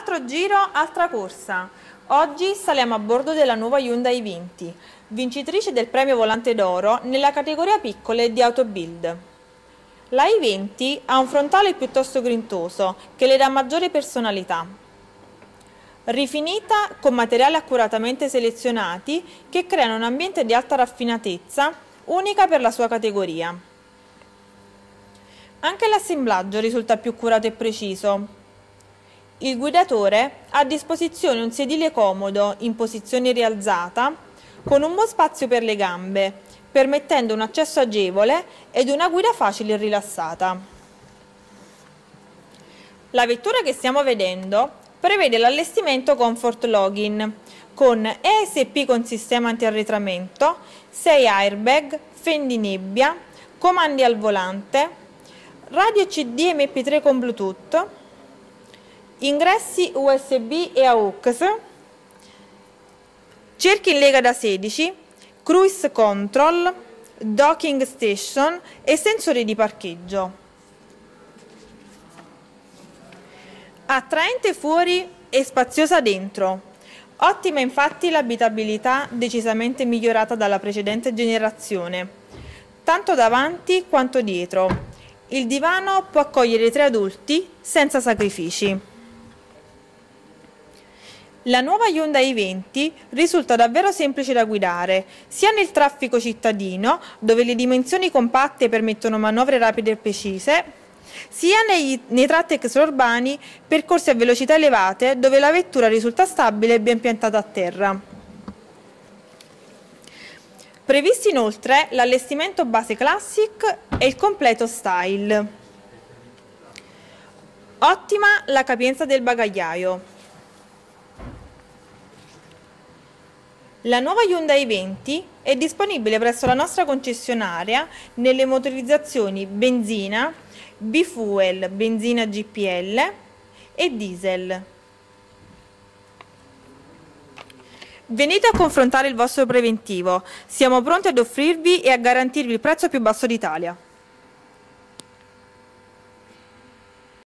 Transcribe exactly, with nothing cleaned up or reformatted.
Altro giro, altra corsa. Oggi saliamo a bordo della nuova Hyundai i venti, vincitrice del premio Volante d'Oro nella categoria piccole di Autobuild. La i venti ha un frontale piuttosto grintoso che le dà maggiore personalità. Rifinita con materiali accuratamente selezionati che creano un ambiente di alta raffinatezza unica per la sua categoria. Anche l'assemblaggio risulta più curato e preciso. Il guidatore ha a disposizione un sedile comodo in posizione rialzata con un buon spazio per le gambe, permettendo un accesso agevole ed una guida facile e rilassata. La vettura che stiamo vedendo prevede l'allestimento Comfort Login con E S P con sistema anti-arretramento, sei airbag, fendinebbia, comandi al volante, radio C D M P tre con Bluetooth, ingressi U S B e A U X, cerchi in lega da sedici, cruise control, docking station e sensori di parcheggio. Attraente fuori e spaziosa dentro. Ottima infatti l'abitabilità decisamente migliorata dalla precedente generazione, tanto davanti quanto dietro. Il divano può accogliere tre adulti senza sacrifici. La nuova Hyundai i venti risulta davvero semplice da guidare, sia nel traffico cittadino, dove le dimensioni compatte permettono manovre rapide e precise, sia nei, nei tratti extraurbani, percorsi a velocità elevate, dove la vettura risulta stabile e ben piantata a terra. Previsti inoltre l'allestimento base Classic e il completo Style. Ottima la capienza del bagagliaio. La nuova Hyundai i venti è disponibile presso la nostra concessionaria nelle motorizzazioni benzina, bifuel, benzina G P L e diesel. Venite a confrontare il vostro preventivo, siamo pronti ad offrirvi e a garantirvi il prezzo più basso d'Italia.